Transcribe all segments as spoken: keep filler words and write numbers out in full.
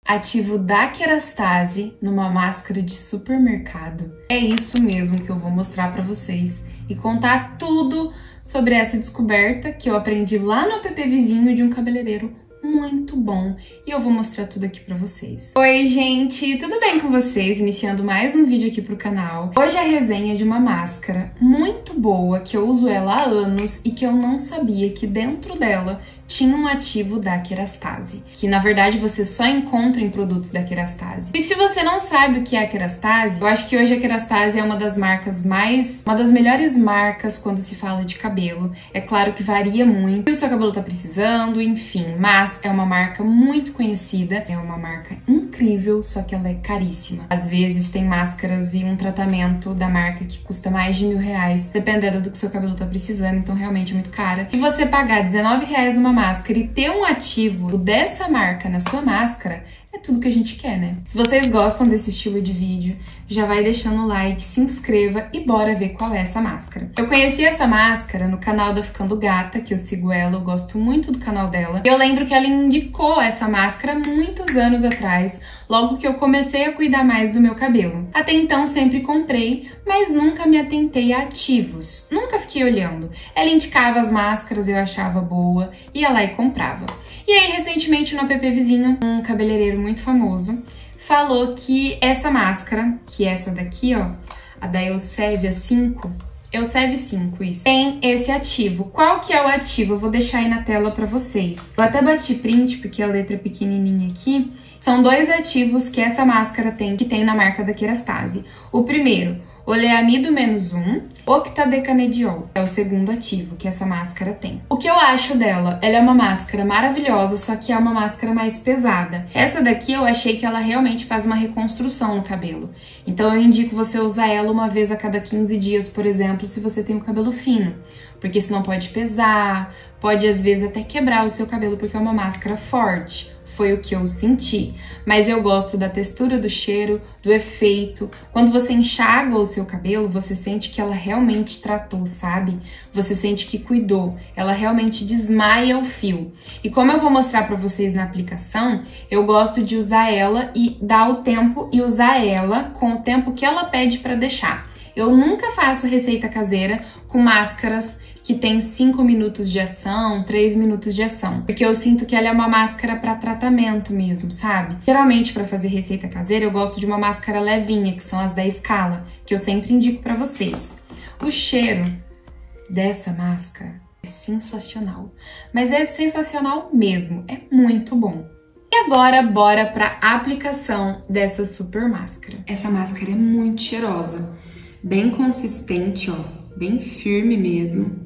Ativo da Kerastase numa máscara de supermercado. É isso mesmo que eu vou mostrar pra vocês e contar tudo sobre essa descoberta que eu aprendi lá no app vizinho de um cabeleireiro muito bom, e eu vou mostrar tudo aqui pra vocês. Oi gente, tudo bem com vocês? Iniciando mais um vídeo aqui pro canal. Hoje a resenha é de uma máscara muito boa, que eu uso ela há anos e que eu não sabia que dentro dela tinha um ativo da Kerastase, que na verdade você só encontra em produtos da Kerastase. E se você não sabe o que é a Kerastase, eu acho que hoje a Kerastase é uma das marcas mais, uma das melhores marcas quando se fala de cabelo. É claro que varia muito, o seu cabelo tá precisando, enfim, mas é uma marca muito conhecida, é uma marca incrível, só que ela é caríssima. Às vezes tem máscaras e um tratamento da marca que custa mais de mil reais, dependendo do que seu cabelo tá precisando, então realmente é muito cara. E você pagar dezenove reais numa máscara e ter um ativo dessa marca na sua máscara é tudo que a gente quer, né? Se vocês gostam desse estilo de vídeo, já vai deixando o like, se inscreva e bora ver qual é essa máscara. Eu conheci essa máscara no canal da Ficando Gata, que eu sigo ela, eu gosto muito do canal dela. E eu lembro que ela indicou essa máscara muitos anos atrás, logo que eu comecei a cuidar mais do meu cabelo. Até então sempre comprei, mas nunca me atentei a ativos. Nunca fiquei olhando. Ela indicava as máscaras, eu achava boa, ia lá e comprava. E aí, recentemente, no app vizinho, um cabeleireiro muito famoso falou que essa máscara, que é essa daqui, ó, a da Elsevia cinco, Elsevia cinco, isso, tem esse ativo. Qual que é o ativo? Eu vou deixar aí na tela pra vocês. Eu até bati print, porque a letra é pequenininha aqui. São dois ativos que essa máscara tem, que tem na marca da Kerastase. O primeiro, oleamido menos um, octadecanediol, é o segundo ativo que essa máscara tem. O que eu acho dela? Ela é uma máscara maravilhosa, só que é uma máscara mais pesada. Essa daqui eu achei que ela realmente faz uma reconstrução no cabelo. Então eu indico você usar ela uma vez a cada quinze dias, por exemplo, se você tem o cabelo fino. Porque senão pode pesar, pode às vezes até quebrar o seu cabelo, porque é uma máscara forte. Foi o que eu senti, mas eu gosto da textura do cheiro, do efeito. Quando você enxaga o seu cabelo, você sente que ela realmente tratou, sabe? Você sente que cuidou, ela realmente desmaia o fio. E como eu vou mostrar pra vocês na aplicação, eu gosto de usar ela e dar o tempo e usar ela com o tempo que ela pede pra deixar. Eu nunca faço receita caseira com máscaras que tem cinco minutos de ação, três minutos de ação. Porque eu sinto que ela é uma máscara para tratamento mesmo, sabe? Geralmente, para fazer receita caseira, eu gosto de uma máscara levinha, que são as da Scala, que eu sempre indico para vocês. O cheiro dessa máscara é sensacional. Mas é sensacional mesmo, é muito bom. E agora, bora para a aplicação dessa super máscara. Essa máscara é muito cheirosa, bem consistente, ó, bem firme mesmo.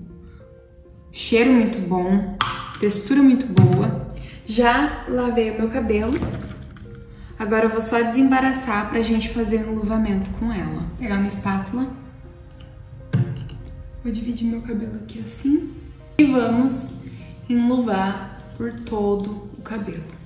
Cheiro muito bom, textura muito boa. Já lavei o meu cabelo. Agora eu vou só desembaraçar pra gente fazer um enluvamento com ela. Vou pegar minha espátula. Vou dividir meu cabelo aqui assim. E vamos enluvar por todo o cabelo.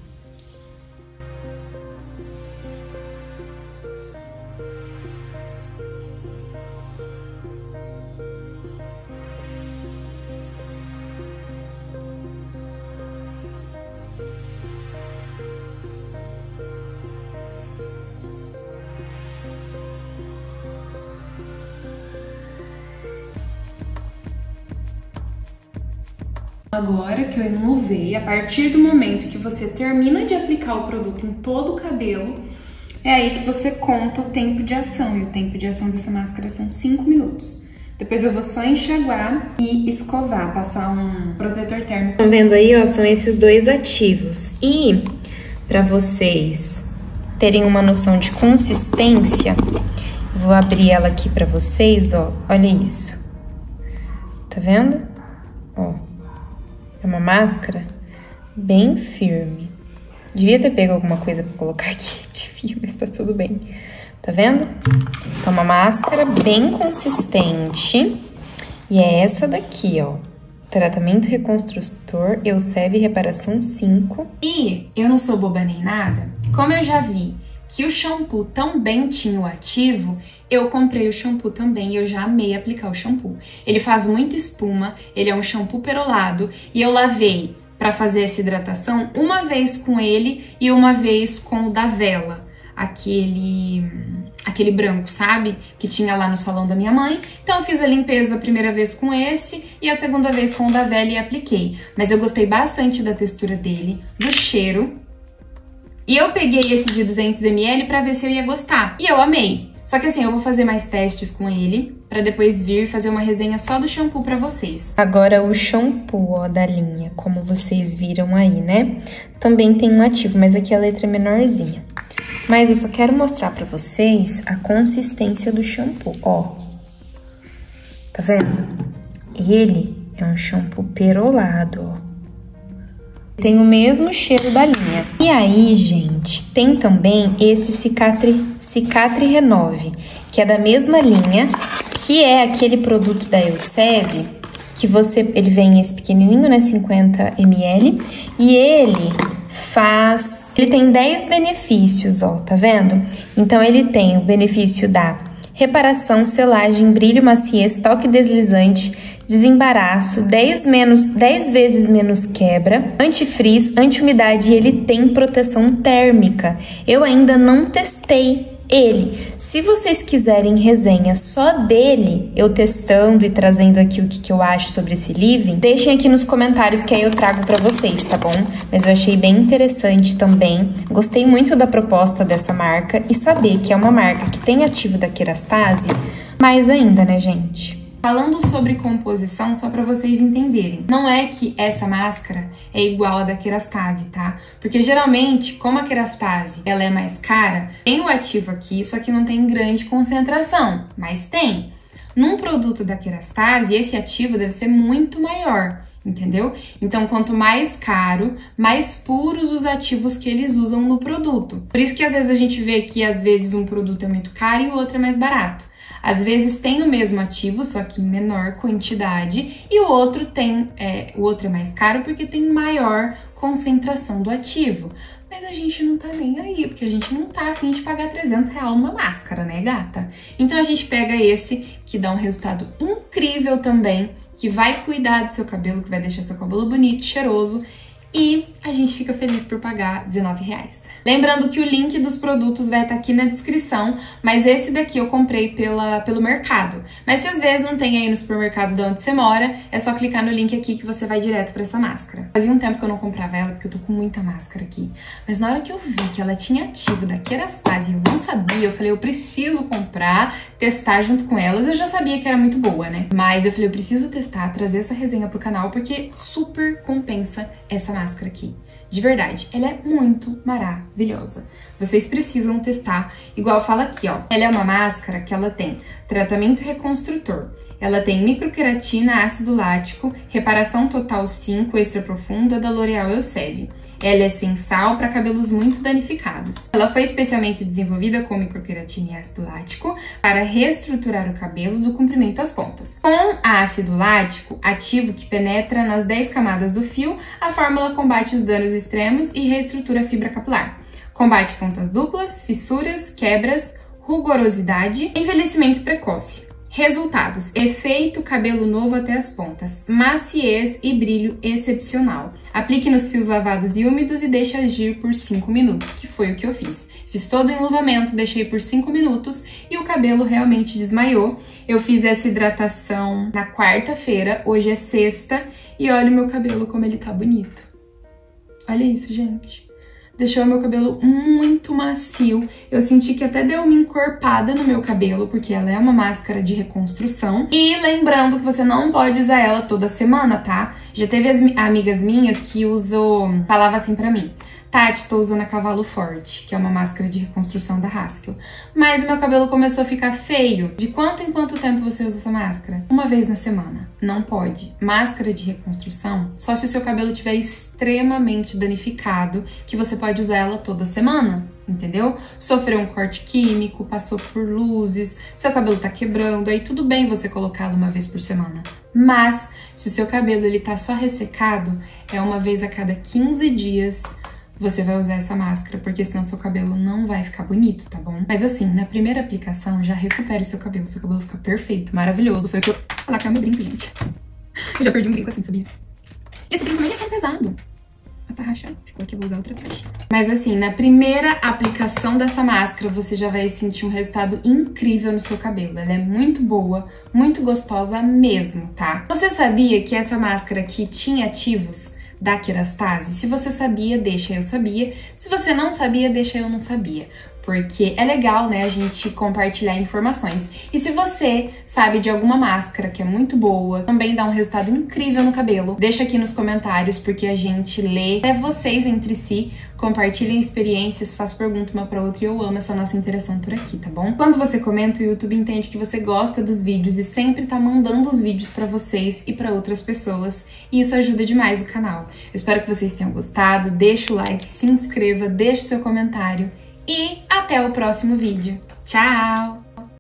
Agora que eu enluvei, a partir do momento que você termina de aplicar o produto em todo o cabelo, é aí que você conta o tempo de ação. E o tempo de ação dessa máscara são cinco minutos. Depois eu vou só enxaguar e escovar, passar um protetor térmico. Estão vendo aí, ó, são esses dois ativos. E para vocês terem uma noção de consistência, vou abrir ela aqui para vocês, ó. Olha isso. Tá vendo? Ó. É uma máscara bem firme. Devia ter pego alguma coisa pra colocar aqui de fio, mas tá tudo bem. Tá vendo? É uma máscara bem consistente. E é essa daqui, ó. Tratamento reconstrutor, Elsevia Reparação cinco. E eu não sou boba nem nada. Como eu já vi que o shampoo também tinha o ativo, eu comprei o shampoo também e eu já amei aplicar o shampoo. Ele faz muita espuma, ele é um shampoo perolado e eu lavei para fazer essa hidratação, uma vez com ele e uma vez com o da vela, aquele aquele branco, sabe? Que tinha lá no salão da minha mãe. Então eu fiz a limpeza a primeira vez com esse e a segunda vez com o da vela e apliquei. Mas eu gostei bastante da textura dele, do cheiro. E eu peguei esse de duzentos mililitros para ver se eu ia gostar. E eu amei. Só que assim, eu vou fazer mais testes com ele para depois vir fazer uma resenha só do shampoo para vocês. Agora o shampoo, ó, da linha, como vocês viram aí, né? Também tem um ativo, mas aqui a letra é menorzinha. Mas eu só quero mostrar pra vocês a consistência do shampoo, ó. Tá vendo? Ele é um shampoo perolado, ó. Tem o mesmo cheiro da linha. E aí, gente, tem também esse Cicatri, Cicatri Renove, que é da mesma linha, que é aquele produto da Elseve, que você, ele vem esse pequenininho, né, cinquenta mililitros, e ele faz, ele tem dez benefícios, ó, tá vendo? Então, ele tem o benefício da reparação, selagem, brilho, maciez, toque deslizante, desembaraço, dez, menos, dez vezes menos quebra, antifrizz, anti-umidade e ele tem proteção térmica. Eu ainda não testei ele. Se vocês quiserem resenha só dele, eu testando e trazendo aqui o que, que eu acho sobre esse leave-in, deixem aqui nos comentários que aí eu trago pra vocês, tá bom? Mas eu achei bem interessante também, gostei muito da proposta dessa marca e saber que é uma marca que tem ativo da Kerastase, mais ainda, né, gente? Falando sobre composição, só para vocês entenderem, não é que essa máscara é igual a da Kerastase, tá? Porque geralmente, como a Kerastase ela é mais cara, tem o ativo aqui, só que não tem grande concentração, mas tem. Num produto da Kerastase, esse ativo deve ser muito maior, entendeu? Então, quanto mais caro, mais puros os ativos que eles usam no produto. Por isso que às vezes a gente vê que às vezes um produto é muito caro e o outro é mais barato. Às vezes tem o mesmo ativo, só que em menor quantidade, e o outro tem, é, o outro é mais caro porque tem maior concentração do ativo. Mas a gente não tá nem aí, porque a gente não tá a fim de pagar trezentos reais numa máscara, né, gata? Então a gente pega esse, que dá um resultado incrível também, que vai cuidar do seu cabelo, que vai deixar seu cabelo bonito, cheiroso, e a gente fica feliz por pagar dezenove reais. Lembrando que o link dos produtos vai estar aqui na descrição, mas esse daqui eu comprei pela, pelo mercado. Mas se às vezes não tem aí no supermercado de onde você mora, é só clicar no link aqui que você vai direto pra essa máscara. Fazia um tempo que eu não comprava ela, porque eu tô com muita máscara aqui. Mas na hora que eu vi que ela tinha ativo da Kerastase e eu não sabia, eu falei, eu preciso comprar, testar junto com elas. Eu já sabia que era muito boa, né? Mas eu falei, eu preciso testar, trazer essa resenha pro canal, porque super compensa essa máscara aqui. De verdade, ela é muito maravilhosa. Vocês precisam testar. Igual fala aqui, ó. Ela é uma máscara que ela tem tratamento reconstrutor. Ela tem microqueratina, ácido lático, reparação total cinco, extra profunda da L'Oréal Elseve. Ela é sem sal para cabelos muito danificados. Ela foi especialmente desenvolvida com microqueratina e ácido lático para reestruturar o cabelo do comprimento às pontas. Com ácido lático, ativo que penetra nas dez camadas do fio, a fórmula combate os danos extremos e reestrutura a fibra capilar. Combate pontas duplas, fissuras, quebras, rugorosidade e envelhecimento precoce. Resultados: efeito cabelo novo até as pontas, maciez e brilho excepcional. Aplique nos fios lavados e úmidos e deixe agir por cinco minutos, que foi o que eu fiz. Fiz todo o enluvamento, deixei por cinco minutos e o cabelo realmente desmaiou. Eu fiz essa hidratação na quarta-feira, hoje é sexta, e olha o meu cabelo como ele tá bonito. Olha isso, gente. Deixou meu cabelo muito macio. Eu senti que até deu uma encorpada no meu cabelo, porque ela é uma máscara de reconstrução. E lembrando que você não pode usar ela toda semana, tá? Já teve as amigas minhas que usam, falava assim pra mim: Tati, tô usando a Cavalo Forte, que é uma máscara de reconstrução da Haskell. Mas o meu cabelo começou a ficar feio. De quanto em quanto tempo você usa essa máscara? Uma vez na semana. Não pode. Máscara de reconstrução, só se o seu cabelo estiver extremamente danificado, que você pode usar ela toda semana, entendeu? Sofreu um corte químico, passou por luzes, seu cabelo tá quebrando, aí tudo bem você colocá-lo uma vez por semana. Mas, se o seu cabelo ele tá só ressecado, é uma vez a cada quinze dias, você vai usar essa máscara, porque senão seu cabelo não vai ficar bonito, tá bom? Mas assim, na primeira aplicação, já recupere seu cabelo. Seu cabelo fica perfeito, maravilhoso. Foi o que eu... Olha lá, que é o meu brinco, gente. Eu já perdi um brinco assim, sabia? Esse brinco nem é tão pesado. Ah, tá rachando. Ficou aqui, eu vou usar outra caixa. Mas assim, na primeira aplicação dessa máscara, você já vai sentir um resultado incrível no seu cabelo. Ela é muito boa, muito gostosa mesmo, tá? Você sabia que essa máscara aqui tinha ativos da Kerastase? Se você sabia, deixa eu sabia. Se você não sabia, deixa eu não sabia. Porque é legal, né, a gente compartilhar informações. E se você sabe de alguma máscara que é muito boa, também dá um resultado incrível no cabelo, deixa aqui nos comentários, porque a gente lê até vocês entre si, compartilhem experiências, faz pergunta uma pra outra e eu amo essa nossa interação por aqui, tá bom? Quando você comenta, o YouTube entende que você gosta dos vídeos e sempre tá mandando os vídeos pra vocês e pra outras pessoas, e isso ajuda demais o canal. Eu espero que vocês tenham gostado, deixa o like, se inscreva, deixa o seu comentário. E até o próximo vídeo. Tchau!